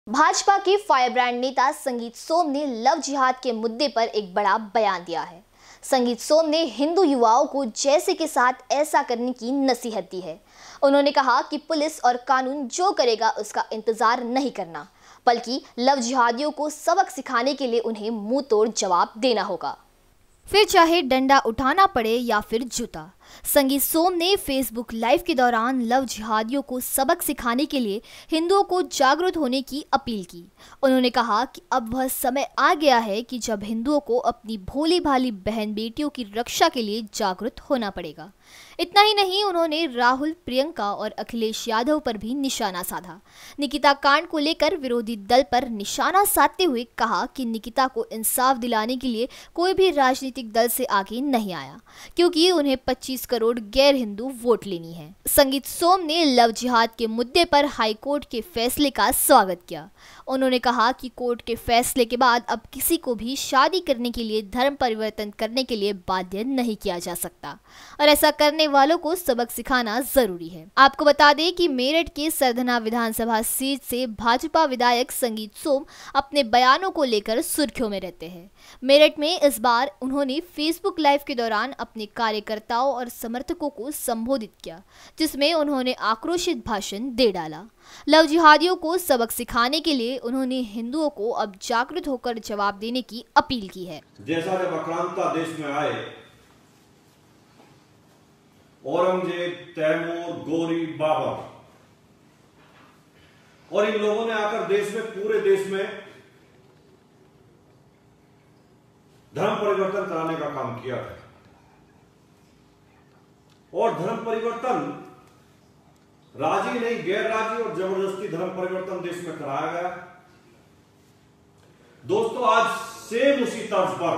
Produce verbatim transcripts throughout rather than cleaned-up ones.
भाजपा के फायरब्रांड नेता संगीत सोम ने लव जिहाद के मुद्दे पर एक बड़ा बयान दिया है। संगीत सोम ने हिंदू युवाओं को जैसे के साथ ऐसा करने की नसीहत दी है। उन्होंने कहा कि पुलिस और कानून जो करेगा उसका इंतजार नहीं करना, बल्कि लव जिहादियों को सबक सिखाने के लिए उन्हें मुंह तोड़ जवाब देना होगा, फिर चाहे डंडा उठाना पड़े या फिर जूता। संगीत सोम ने फेसबुक लाइव के दौरान लव जिहादियों को सबक सिखाने के लिए हिंदुओं को जागरूक होने की अपील की। उन्होंने कहा कि अब वह समय आ गया है कि जब हिंदुओं को अपनी भोली भाली बहन बेटियों की रक्षा के लिए जागरूक होना पड़ेगा। इतना ही नहीं, उन्होंने राहुल, प्रियंका और अखिलेश यादव पर भी निशाना साधा। निकिता कांड को लेकर विरोधी दल पर निशाना साधते हुए कहा कि निकिता को इंसाफ दिलाने के लिए कोई भी राजनीतिक दल से आगे नहीं आया, क्योंकि उन्हें पच्चीस करोड़ गैर हिंदू वोट लेनी है। संगीत सोम ने लव जिहाद के मुद्दे पर हाई कोर्ट के फैसले का स्वागत किया। उन्होंने कहा कि कोर्ट के फैसले के बाद अब किसी को भी शादी करने के लिए धर्म परिवर्तन करने के लिए बाध्य नहीं किया जा सकता और ऐसा करने वालों को सबक सिखाना जरूरी है। आपको बता दें कि मेरठ के सरधना विधानसभा सीट से भाजपा विधायक संगीत सोम अपने बयानों को लेकर सुर्खियों में रहते हैं। मेरठ में इस बार उन्होंने फेसबुक लाइव के दौरान अपने कार्यकर्ताओं और समर्थकों को संबोधित किया, जिसमें उन्होंने आक्रोशित भाषण दे डाला। लव जिहादियों को सबक सिखाने के लिए उन्होंने हिंदुओं को अब जागरूक होकर जवाब देने की अपील की है। जैसा जब आक्रांता देश में आए, औरंगजेब, तैमूर, गोरी, बाबर और इन लोगों ने आकर देश में, पूरे देश में धर्म परिवर्तन कराने का काम किया था। और धर्म परिवर्तन राजी नहीं, गैर राजी और जबरदस्ती धर्म परिवर्तन देश में कराया गया। दोस्तों, आज सेम उसी तर्ज पर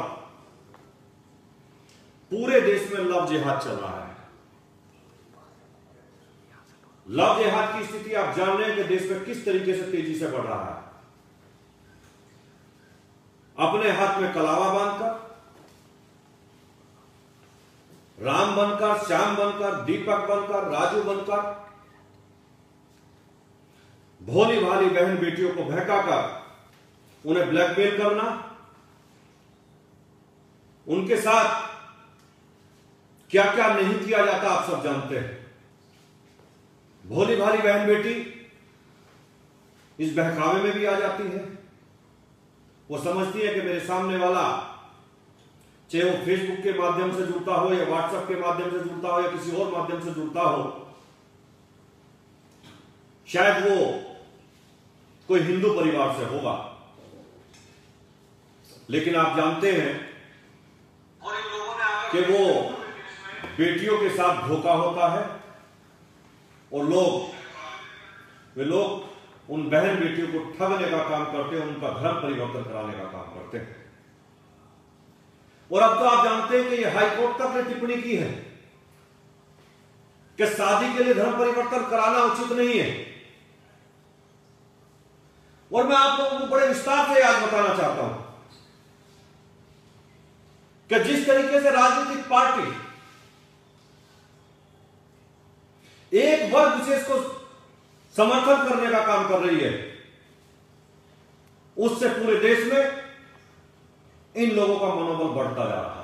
पूरे देश में लव जिहाद चल रहा है। लव जिहाद की स्थिति आप जान रहे हैं कि देश में किस तरीके से तेजी से बढ़ रहा है। अपने हाथ में कलावा बांधकर, राम बनकर, श्याम बनकर, दीपक बनकर, राजू बनकर भोली भाली बहन बेटियों को बहकाकर उन्हें ब्लैकमेल करना, उनके साथ क्या क्या नहीं किया जाता आप सब जानते हैं। भोली भाली बहन बेटी इस बहकावे में भी आ जाती है। वो समझती है कि मेरे सामने वाला, चाहे वो फेसबुक के माध्यम से जुड़ता हो या व्हाट्सएप के माध्यम से जुड़ता हो या किसी और माध्यम से जुड़ता हो, शायद वो कोई हिंदू परिवार से होगा, लेकिन आप जानते हैं कि वो बेटियों के साथ धोखा होता है और लोग वे लोग उन बहन बेटियों को ठगने का काम करते हैं, उनका धर्म परिवर्तन कराने का काम करते हैं। और अब तो आप जानते हैं कि ये हाई कोर्ट तक ने टिप्पणी की है कि शादी के लिए धर्म परिवर्तन कराना उचित नहीं है। और मैं आप लोगों को बड़े विस्तार से याद बताना चाहता हूं कि जिस तरीके से राजनीतिक पार्टी एक वर्ग विशेष को समर्थन करने का काम कर रही है, उससे पूरे देश में इन लोगों का मनोबल बढ़ता जा रहा है।